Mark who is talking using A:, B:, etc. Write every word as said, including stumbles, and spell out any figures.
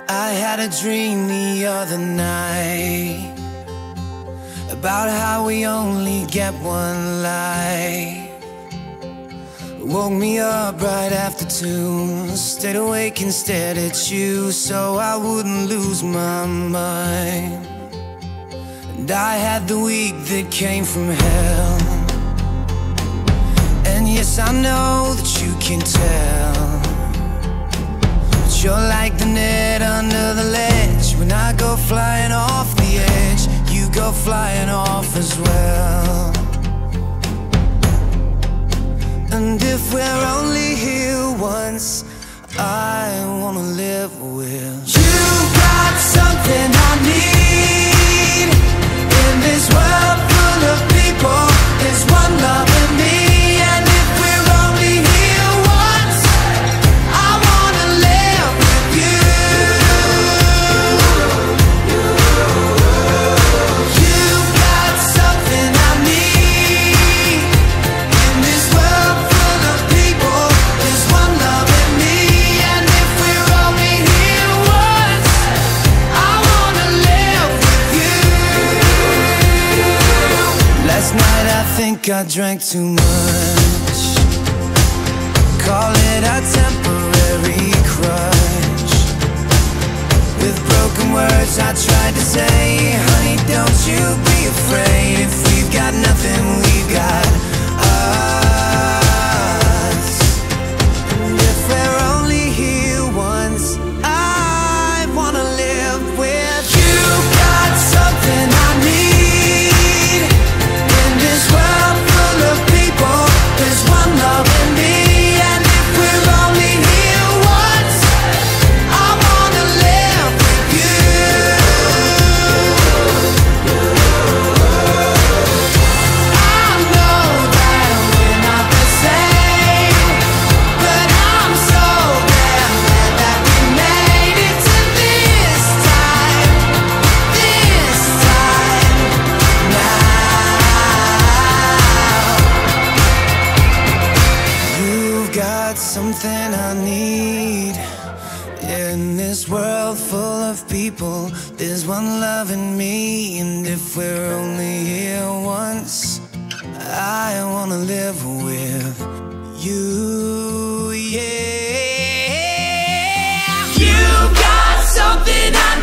A: I had a dream the other night about how we only get one life. Woke me up right after two, stayed awake and stared at you so I wouldn't lose my mind. And I had the week that came from hell, and yes, I know that you can tell, but you're like the net under the ledge. When I go flying off the edge, you go flying off as well. And if we're only here once, I wanna live with you. Got something I need in this world full of people. There's one love in me, and if we're only here once, I wanna live with you. You got something I need in this world full of people. There's one love in me, and if we're only here once, I wanna live with you. Last night I think I drank too much, call it a temporary crush. With broken words I tried to say, honey, don't you be afraid. If we've got nothing, we've got us. And if we're only here once, I wanna live with you. Got something I need in this world full of people. There's one love in me, and if we're only here once, I wanna live with you. I know that we're not the same, but I'm so damn glad that we made it to this time, this time now. You've got something I need in this world full of people. There's one love in me, and if we're only here once, I wanna live with you, yeah. You got something I